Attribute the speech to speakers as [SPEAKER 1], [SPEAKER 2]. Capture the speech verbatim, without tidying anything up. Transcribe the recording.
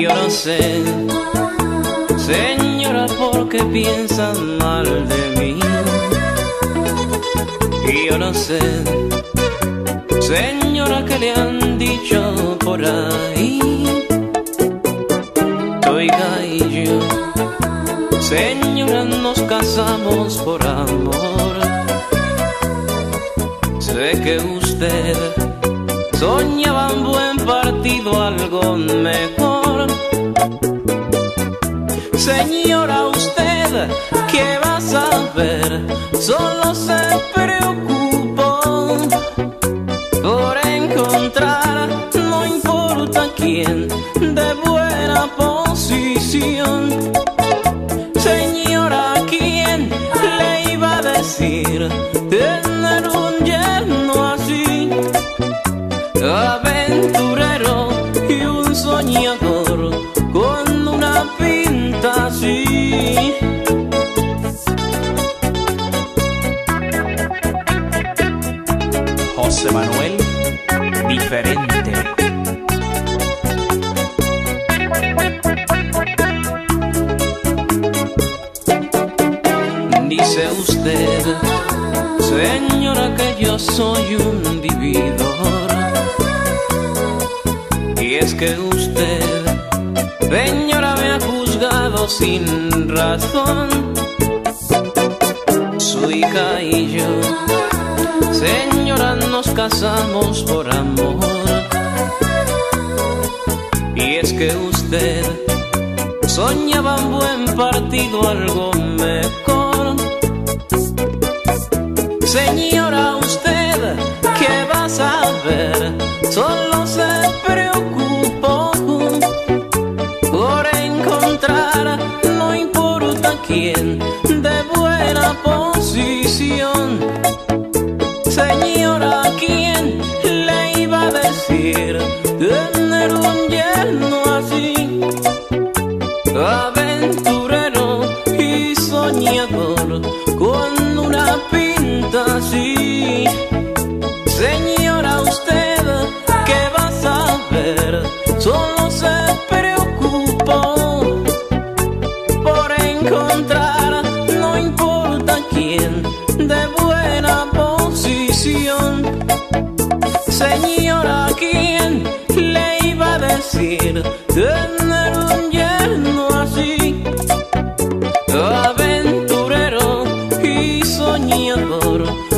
[SPEAKER 1] Yo no sé, señora, por qué piensan mal de mí. Yo no sé, señora, qué le han dicho por ahí. Oiga, y yo, señora, nos casamos por amor. Sé que usted soñaba un buen partido, algo mejor. Señora, usted, ¿qué va a saber? Solo se preocupó por encontrar, no importa quién, de buena posición. Señora, ¿quién le iba a decir tener un yerno así? Aventurero y un soñador con una pinta así.
[SPEAKER 2] José Manuel, diferente.
[SPEAKER 1] Dice usted, señora, que yo soy un vividor. Y es que usted, señora, me ha juzgado sin razón. Su hija y yo, señora, nos casamos por amor. Y es que usted soñaba un buen partido, algo mejor. Señora, usted, ¿qué va a saber? Solo se preocupó por encontrar, no importa quién, de buena posición. Señora, ¿quién le iba a decir tener un yerno así? Aventurero y soñador con una pinta así. Señora, usted, ¿qué va a saber? Solo se preocupó por encontrar, no importa quién, de buena posición. Señora, ¿quién le iba a decir tener un yerno así? Aventurero y soñador